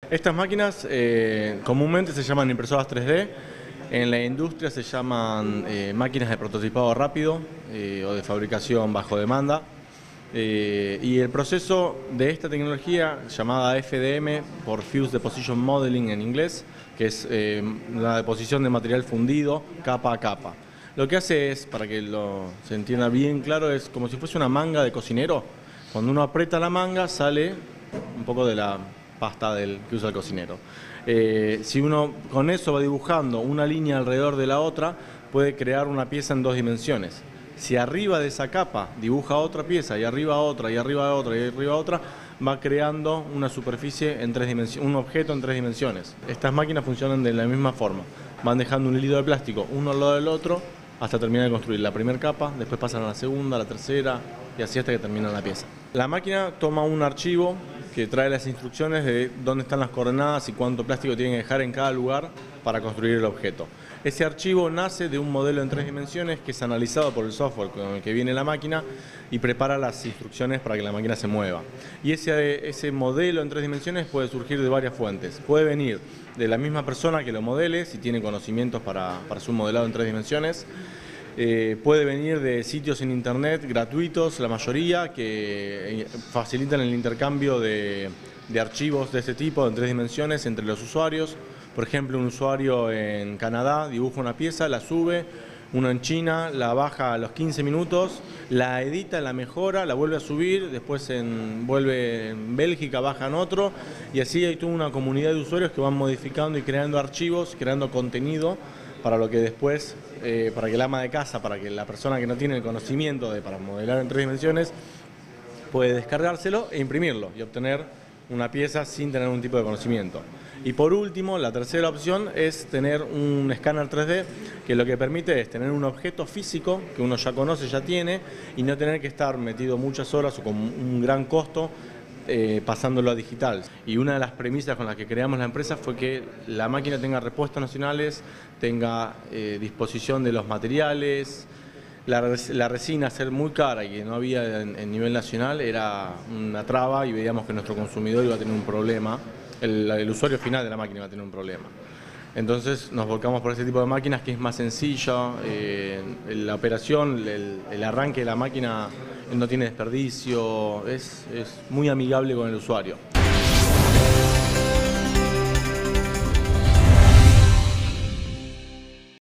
Estas máquinas comúnmente se llaman impresoras 3D, en la industria se llaman máquinas de prototipado rápido o de fabricación bajo demanda. Y el proceso de esta tecnología, llamada FDM, por Fused Deposition Modeling en inglés, que es la deposición de material fundido capa a capa. Lo que hace es, para que se entienda bien claro, es como si fuese una manga de cocinero. Cuando uno aprieta la manga sale un poco de la pasta que usa el cocinero. Si uno con eso va dibujando una línea alrededor de la otra, puede crear una pieza en 2 dimensiones. Si arriba de esa capa dibuja otra pieza y arriba otra y arriba otra y arriba otra, va creando una superficie en 3 dimensiones, un objeto en 3 dimensiones. Estas máquinas funcionan de la misma forma. Van dejando un hilito de plástico uno al lado del otro hasta terminar de construir la primera capa, después pasan a la segunda, a la tercera y así hasta que terminan la pieza. La máquina toma un archivo que trae las instrucciones de dónde están las coordenadas y cuánto plástico tiene que dejar en cada lugar para construir el objeto. Ese archivo nace de un modelo en 3 dimensiones que es analizado por el software con el que viene la máquina y prepara las instrucciones para que la máquina se mueva. Y ese modelo en 3 dimensiones puede surgir de varias fuentes. Puede venir de la misma persona que lo modele, si tiene conocimientos para su modelado en 3 dimensiones. Puede venir de sitios en internet gratuitos, la mayoría, que facilitan el intercambio de archivos de este tipo en 3 dimensiones entre los usuarios. Por ejemplo, un usuario en Canadá dibuja una pieza, la sube, uno en China la baja a los 15 minutos, la edita, la mejora, la vuelve a subir, después vuelve en Bélgica, bajan otro, y así hay toda una comunidad de usuarios que van modificando y creando archivos, creando contenido para lo que después, para que el ama de casa, para que la persona que no tiene el conocimiento para modelar en 3 dimensiones, puede descargárselo e imprimirlo y obtener una pieza sin tener ningún tipo de conocimiento. Y por último, la tercera opción es tener un escáner 3D que lo que permite es tener un objeto físico que uno ya conoce, ya tiene, y no tener que estar metido muchas horas o con un gran costo pasándolo a digital. Y una de las premisas con las que creamos la empresa fue que la máquina tenga repuestos nacionales, tenga disposición de los materiales. La resina, ser muy cara y que no había en nivel nacional, era una traba y veíamos que nuestro consumidor iba a tener un problema, el usuario final de la máquina iba a tener un problema. Entonces nos volcamos por este tipo de máquinas que es más sencilla, la operación, el arranque de la máquina no tiene desperdicio, es muy amigable con el usuario.